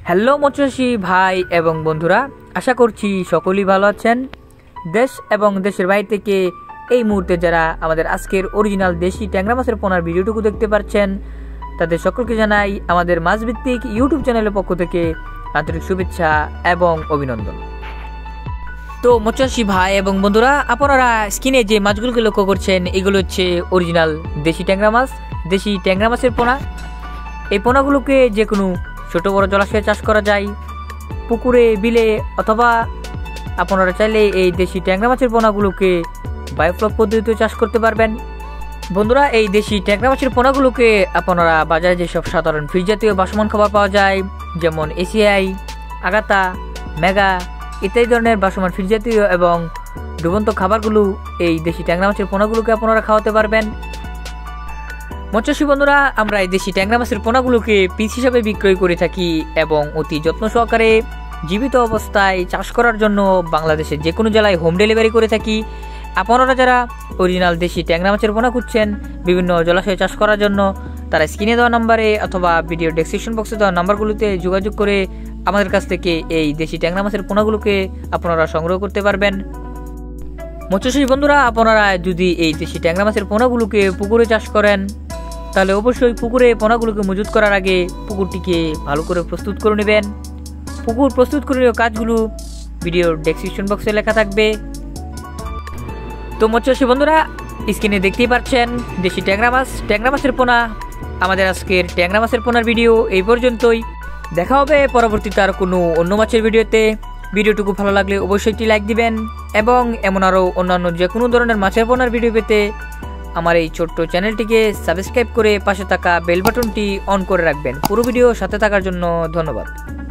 Hello মৎস্যচাষী ভাই এবং বন্ধুরা, আশা করছি সকলেই ভালো আছেন। দেশ এবং দেশের বাইরে থেকে এই মুহূর্তে যারা আমাদের আজকের অরিজিনাল দেশি ট্যাংরা মাছের পোনার ভিডিওটুকু দেখতে পাচ্ছেন, তাদের সকলকে জানাই আমাদের মাছভিত্তিক ইউটিউব চ্যানেলের পক্ষ থেকে আন্তরিক শুভেচ্ছা এবং অভিনন্দন। তো মৎস্যচাষী ভাই এবং বন্ধুরা, আপনারা স্ক্রিনে যে মাছগুলোকে লক্ষ্য করছেন, এগুলো হচ্ছে অরিজিনাল দেশি ট্যাংরা মাছ, দেশি ট্যাংরা মাছের পোনা। এই পোনাগুলোকে যে কোনো ছোট বড় জলাশয়ে চাষ করা যায়, পুকুরে, বিলে, অথবা আপনারা চাইলে এই দেশি ট্যাংরা মাছের পোনাগুলোকে বায়োফ্লক পদ্ধতিতে চাষ করতে পারবেন। বন্ধুরা, এই দেশি ট্যাংরা মাছের পোনাগুলোকে আপনারা বাজারে যেসব সাধারণ ফিশ জাতীয় বাসমান খাবার পাওয়া যায়, যেমন এসিআই, আগাতা, মেগা ইত্যাদি ধরনের বাসমান ফিশ জাতীয় এবং ডুবন্ত খাবারগুলো এই দেশি ট্যাংরা মাছের পোনাগুলোকে আপনারা খাওয়াতে পারবেন। মৎস্যচাষী বন্ধুরা, আমরা এই দেশি ট্যাংরা মাছের পোনাগুলোকে পিস হিসাবে বিক্রয় করে থাকি এবং অতি যত্ন সহকারে জীবিত অবস্থায় চাষ করার জন্য বাংলাদেশের যে কোনো জেলায় হোম ডেলিভারি করে থাকি। আপনারা যারা অরিজিনাল দেশি ট্যাংরা মাছের পোনা খুঁজছেন বিভিন্ন জলাশয়ে চাষ করার জন্য, তারা স্ক্রিনে দেওয়া নাম্বারে অথবা ভিডিও ডেসক্রিপশন বক্সে দেওয়া নাম্বারগুলোতে যোগাযোগ করে আমাদের কাছ থেকে এই দেশি ট্যাংরা মাছের পোনাগুলোকে আপনারা সংগ্রহ করতে পারবেন। মৎস্যচাষী বন্ধুরা, আপনারা যদি এই দেশি ট্যাংরা মাছের পোনাগুলোকে পুকুরে চাষ করেন, তাহলে অবশ্যই পুকুরে পোনাগুলোকে মজুত করার আগে পুকুরটিকে ভালো করে প্রস্তুত করে নেবেন। পুকুর প্রস্তুত করে কাজগুলো ভিডিওর ডেসক্রিপশন বক্সে লেখা থাকবে। তো মৎস্যচাষী বন্ধুরা, স্ক্রিনে দেখতেই পাচ্ছেন দেশি ট্যাংরা মাছের পোনা। আমাদের আজকের ট্যাংরা মাছের পোনার ভিডিও এই পর্যন্তই। দেখা হবে পরবর্তীতে আর কোনো অন্য মাছের ভিডিওতে। ভিডিওটুকু ভালো লাগলে অবশ্যই একটি লাইক দিবেন এবং এমন আরও অন্যান্য যে কোনো ধরনের মাছের পোনার ভিডিও পেতে আমার এই ছোট্ট চ্যানেলটিকে সাবস্ক্রাইব করে পাশে থাকা বেল বাটনটি অন করে রাখবেন। পুরো ভিডিও সাথে থাকার জন্য ধন্যবাদ।